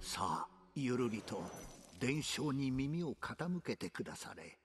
さあゆるりと伝承に耳を傾けてくだされ。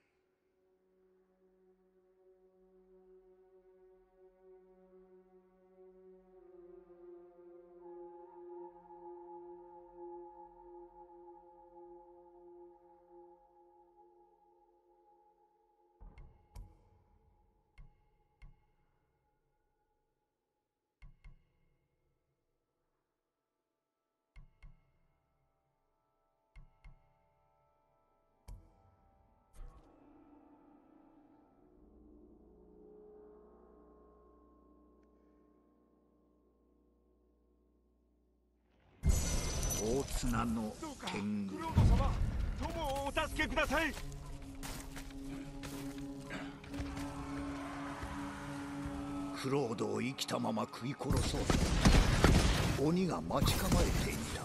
大綱の天狗、 クロード様、友をお助けください。 クロードを生きたまま食い殺そうと鬼が待ち構えていた。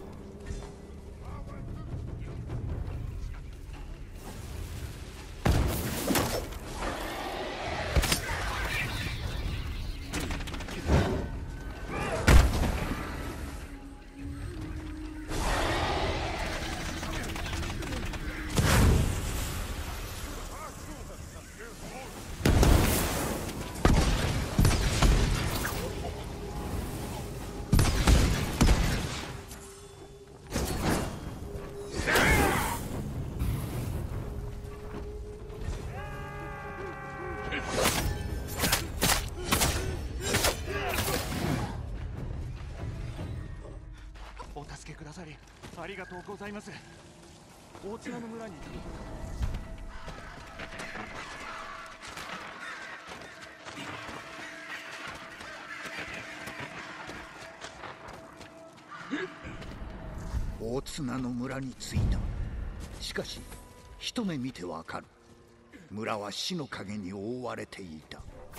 お助けくださりありがとうございます。大綱の村に大綱の村に着いた。しかし一目見てわかる。村は死の影に覆われていた。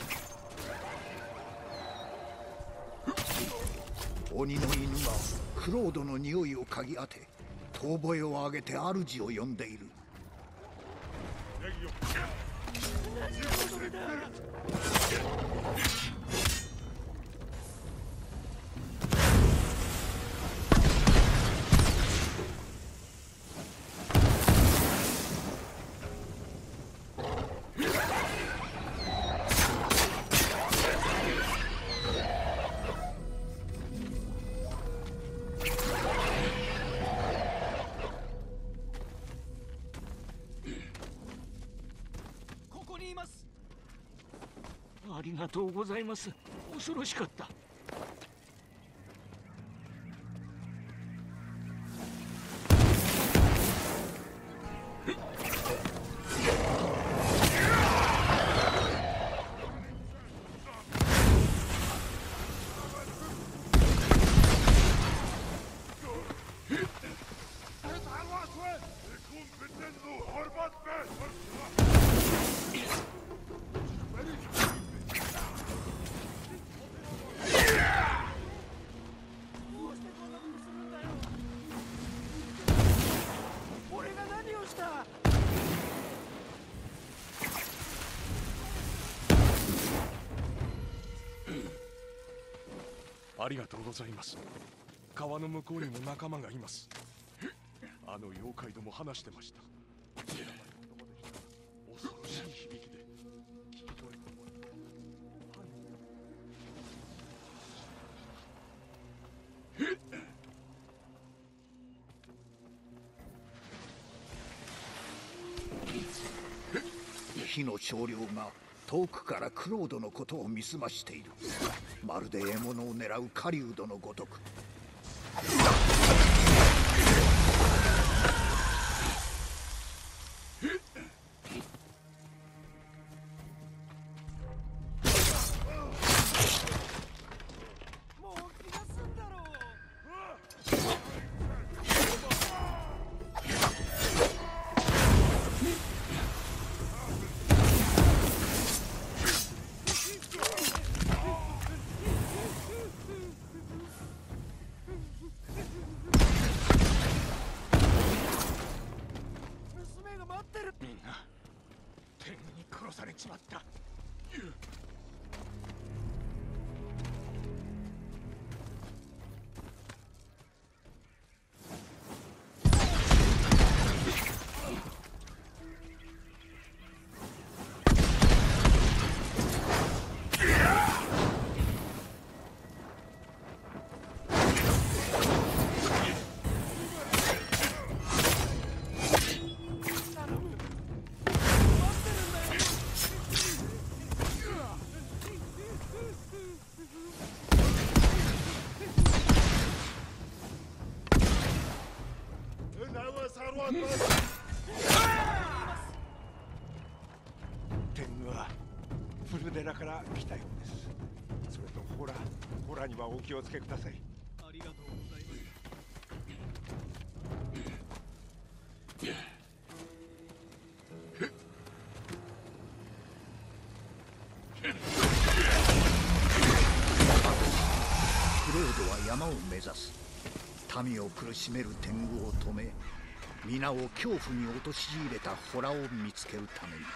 鬼の犬がクロードの匂いを嗅ぎ当て、遠吠えを上げて主を呼んでいる。 ありがとうございます。恐ろしかった。 ありがとうございます。川の向こうにも仲間がいます。あの妖怪ども話してました。恐ろしい響きで聞き取れたもの。火の少量が遠くからクロードのことを見すましている。まるで獲物を狙う狩人のごとく。 もう気が済んだろう。みんな天狗に殺されちまった。 天狗はフルデラから来たようです。それとホラにはお気をつけください。 ありがとうございます。 クロードは山を目指す。民を苦しめる天狗を止め、皆を恐怖に陥れたホラを見つけるために。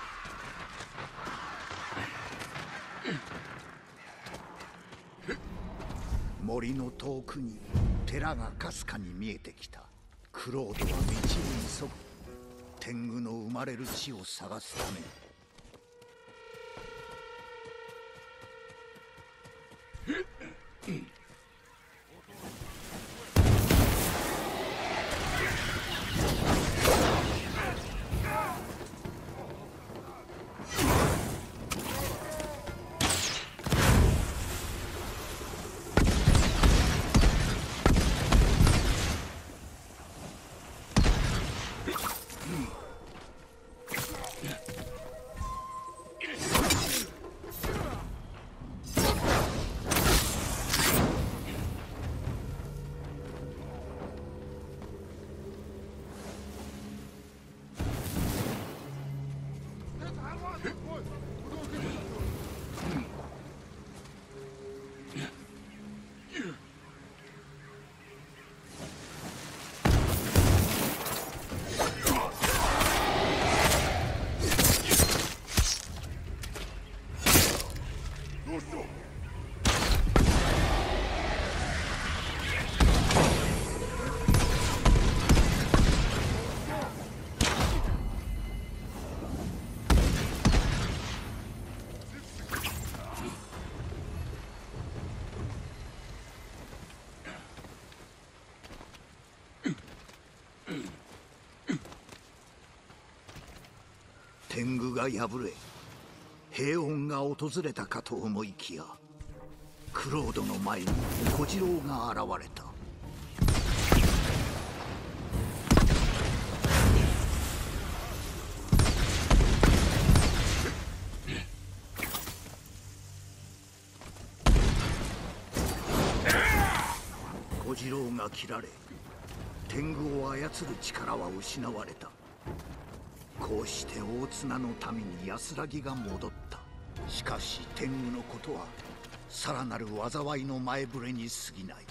森の遠くに寺がかすかに見えてきた。クロードは道を急ぐ。天狗の生まれる地を探すために。天狗が敗れ、平穏が訪れたかと思いきや、クロードの前に小次郎が現れた。小次郎が切られ、天狗を操る力は失われた。こうして大綱の民に安らぎが戻った。しかし天狗のことはさらなる災いの前触れに過ぎない。